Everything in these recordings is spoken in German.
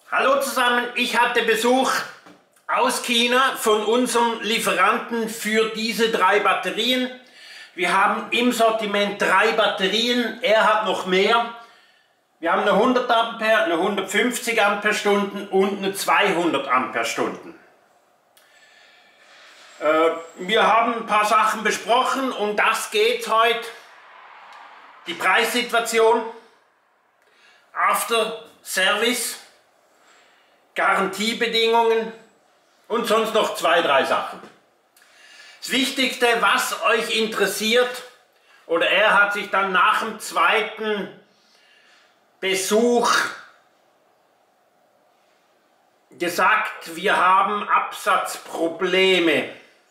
Hallo zusammen, ich hatte Besuch aus China von unserem Lieferanten für diese 3 Batterien. Wir haben im Sortiment 3 Batterien, er hat noch mehr. Wir haben eine 100 Ampere, eine 150 Ampere-Stunden und eine 200 Ampere-Stunden. Wir haben ein paar Sachen besprochen, um das geht heute. Die Preissituation, After Service, Garantiebedingungen und sonst noch 2, 3 Sachen. Das Wichtigste, was euch interessiert, oder er hat sich dann nach dem zweiten Besuch gesagt, wir haben Absatzprobleme.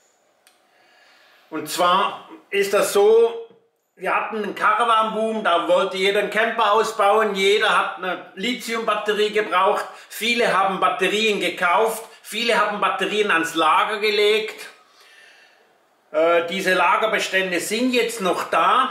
Und zwar ist das so, wir hatten einen Caravan-Boom, da wollte jeder einen Camper ausbauen, jeder hat eine Lithium-Batterie gebraucht, viele haben Batterien gekauft, viele haben Batterien ans Lager gelegt. Diese Lagerbestände sind jetzt noch da,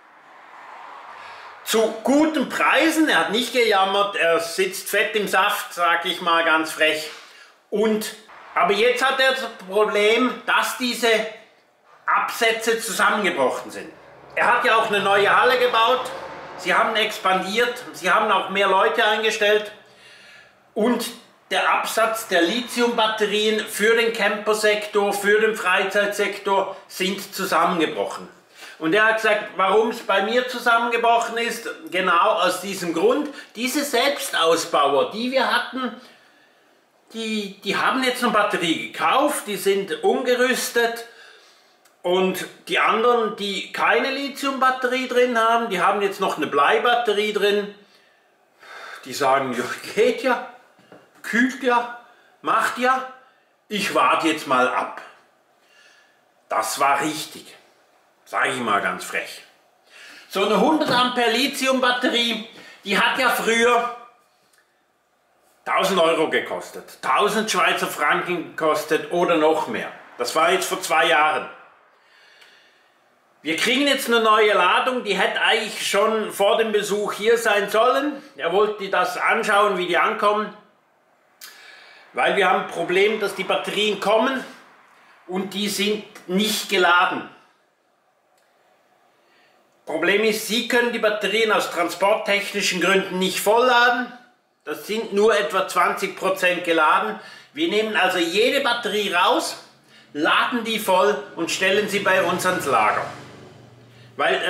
zu guten Preisen, er hat nicht gejammert, er sitzt fett im Saft, sage ich mal ganz frech. Aber jetzt hat er das Problem, dass diese Absätze zusammengebrochen sind. Er hat ja auch eine neue Halle gebaut, sie haben expandiert, sie haben auch mehr Leute eingestellt und der Absatz der Lithium-Batterien für den Campersektor, für den Freizeitsektor sind zusammengebrochen. Und er hat gesagt, warum es bei mir zusammengebrochen ist, genau aus diesem Grund. Diese Selbstausbauer, die wir hatten, die haben jetzt eine Batterie gekauft, die sind umgerüstet. Und die anderen, die keine Lithium-Batterie drin haben, die haben jetzt noch eine Bleibatterie drin. Die sagen, ja, geht ja, kühlt ja, macht ja, ich warte jetzt mal ab. Das war richtig, sage ich mal ganz frech. So eine 100 Ampere Lithium-Batterie, die hat ja früher 1000 Euro gekostet, 1000 Schweizer Franken gekostet oder noch mehr. Das war jetzt vor 2 Jahren. Wir kriegen jetzt eine neue Ladung, die hätte eigentlich schon vor dem Besuch hier sein sollen. Er wollte das anschauen, wie die ankommen. Weil wir haben ein Problem, dass die Batterien kommen und die sind nicht geladen. Problem ist, Sie können die Batterien aus transporttechnischen Gründen nicht vollladen. Das sind nur etwa 20% geladen. Wir nehmen also jede Batterie raus, laden die voll und stellen sie bei uns ans Lager. Weil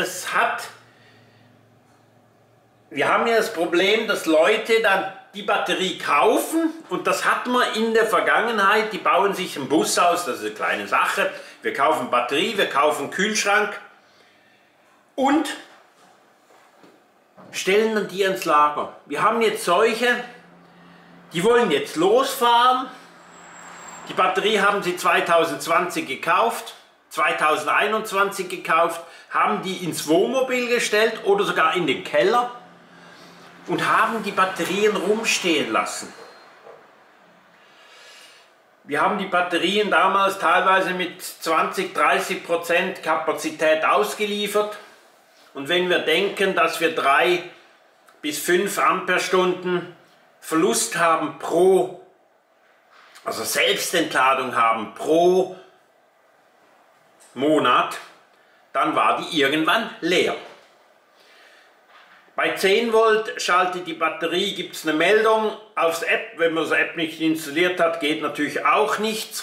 wir haben ja das Problem, dass Leute dann die Batterie kaufen und das hatten wir in der Vergangenheit, die bauen sich einen Bus aus, das ist eine kleine Sache, wir kaufen Batterie, wir kaufen einen Kühlschrank und stellen dann die ans Lager. Wir haben jetzt solche, die wollen jetzt losfahren, die Batterie haben sie 2020 gekauft, 2021 gekauft, haben die ins Wohnmobil gestellt oder sogar in den Keller und haben die Batterien rumstehen lassen. Wir haben die Batterien damals teilweise mit 20–30% Kapazität ausgeliefert und wenn wir denken, dass wir 3 bis 5 Ampere-Stunden Verlust haben also Selbstentladung haben pro Monat, dann war die irgendwann leer. Bei 10 Volt schaltet die Batterie, gibt es eine Meldung aufs App, wenn man das App nicht installiert hat, geht natürlich auch nichts.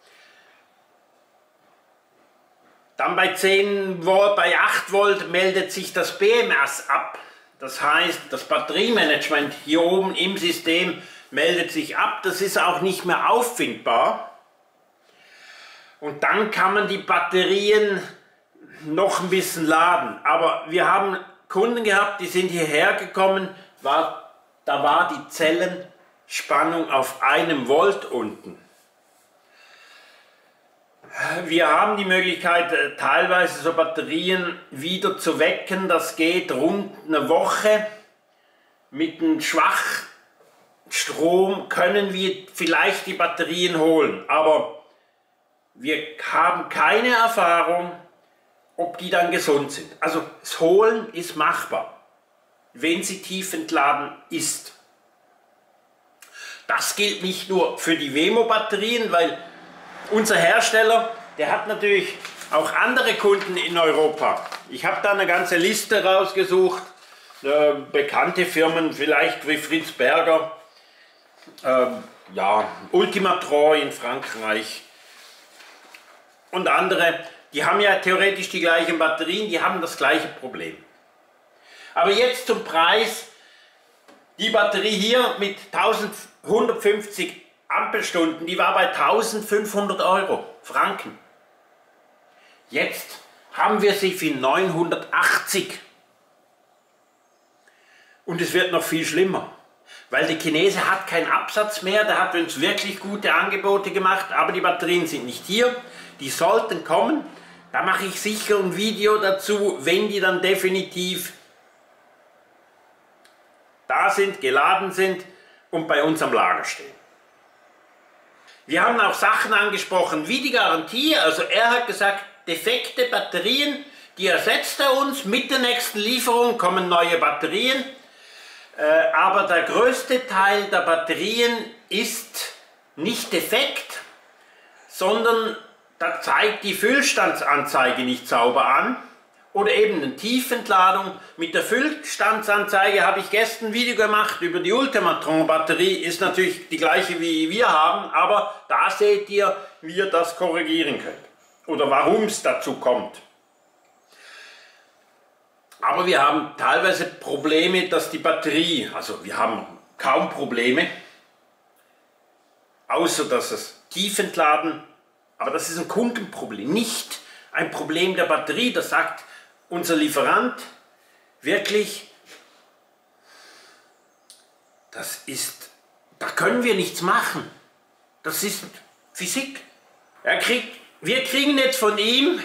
Dann bei 10 Volt, bei 8 Volt meldet sich das BMS ab. Das heißt, das Batteriemanagement hier oben im System meldet sich ab, das ist auch nicht mehr auffindbar. Und dann kann man die Batterien noch ein bisschen laden. Aber wir haben Kunden gehabt, die sind hierher gekommen, da war die Zellenspannung auf 1 Volt unten. Wir haben die Möglichkeit, teilweise so Batterien wieder zu wecken. Das geht rund eine Woche. Mit einem Schwachstrom können wir vielleicht die Batterien holen, aber wir haben keine Erfahrung, ob die dann gesund sind. Also das Holen ist machbar, wenn sie tief entladen ist. Das gilt nicht nur für die Wemo-Batterien, weil unser Hersteller, der hat natürlich auch andere Kunden in Europa. Ich habe da eine ganze Liste rausgesucht, bekannte Firmen, vielleicht wie Fritz Berger, ja, Ultimatron in Frankreich und andere. Die haben ja theoretisch die gleichen Batterien, die haben das gleiche Problem. Aber jetzt zum Preis. Die Batterie hier mit 1150 Ampelstunden, die war bei 1500 Franken. Jetzt haben wir sie für 980. Und es wird noch viel schlimmer, weil der Chinese hat keinen Absatz mehr, der hat uns wirklich gute Angebote gemacht, aber die Batterien sind nicht hier, die sollten kommen. Da mache ich sicher ein Video dazu, wenn die dann definitiv da sind, geladen sind und bei uns am Lager stehen. Wir haben auch Sachen angesprochen wie die Garantie. Also er hat gesagt, defekte Batterien, die ersetzt er uns. Mit der nächsten Lieferung kommen neue Batterien. Aber der größte Teil der Batterien ist nicht defekt, sondern da zeigt die Füllstandsanzeige nicht sauber an. Oder eben eine Tiefentladung. Mit der Füllstandsanzeige habe ich gestern ein Video gemacht über die Ultimatron Batterie. Ist natürlich die gleiche wie wir haben, aber da seht ihr, wie ihr das korrigieren könnt. Oder warum es dazu kommt. Aber wir haben teilweise Probleme, dass die Batterie, also wir haben kaum Probleme, außer dass es Tiefentladen, aber das ist ein Kundenproblem, nicht ein Problem der Batterie. Das sagt unser Lieferant wirklich, da können wir nichts machen. Das ist Physik. Wir kriegen jetzt von ihm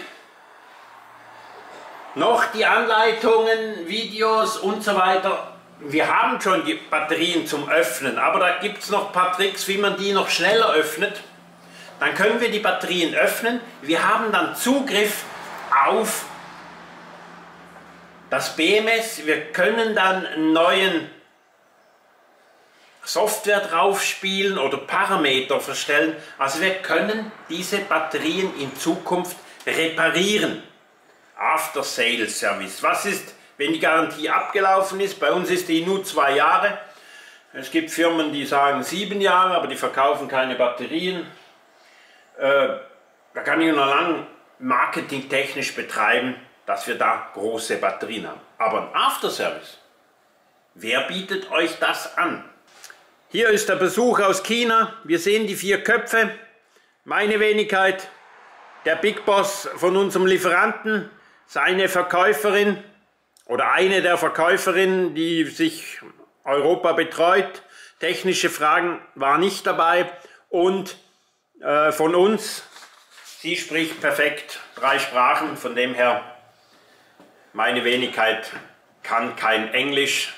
noch die Anleitungen, Videos und so weiter. Wir haben schon die Batterien zum Öffnen, aber da gibt es noch ein paar Tricks, wie man die noch schneller öffnet. Dann können wir die Batterien öffnen. Wir haben dann Zugriff auf das BMS, wir können dann einen neuen Software drauf spielen oder Parameter verstellen. Also wir können diese Batterien in Zukunft reparieren. After Sales Service. Was ist, wenn die Garantie abgelaufen ist? Bei uns ist die nur 2 Jahre. Es gibt Firmen, die sagen 7 Jahre, aber die verkaufen keine Batterien. Da kann ich noch lange marketingtechnisch betreiben, dass wir da große Batterien haben. Aber ein Afterservice, wer bietet euch das an? Hier ist der Besuch aus China. Wir sehen die 4 Köpfe. Meine Wenigkeit, der Big Boss von unserem Lieferanten, seine Verkäuferin oder eine der Verkäuferinnen, die sich Europa betreut. Technische Fragen war nicht dabei. Und von uns, sie spricht perfekt 3 Sprachen, von dem her, meine Wenigkeit kann kein Englisch.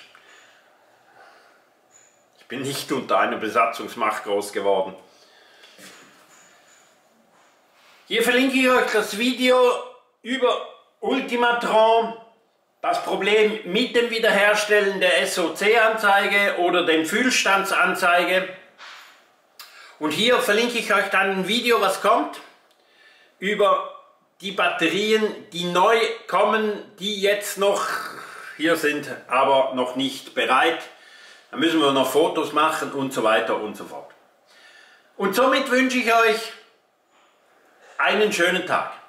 Ich bin nicht unter einer Besatzungsmacht groß geworden. Hier verlinke ich euch das Video über Ultimatron, das Problem mit dem Wiederherstellen der SOC-Anzeige oder dem Füllstandsanzeige. Und hier verlinke ich euch dann ein Video, was kommt, über die Batterien, die neu kommen, die jetzt noch hier sind, aber noch nicht bereit. Da müssen wir noch Fotos machen und so weiter und so fort. Und somit wünsche ich euch einen schönen Tag.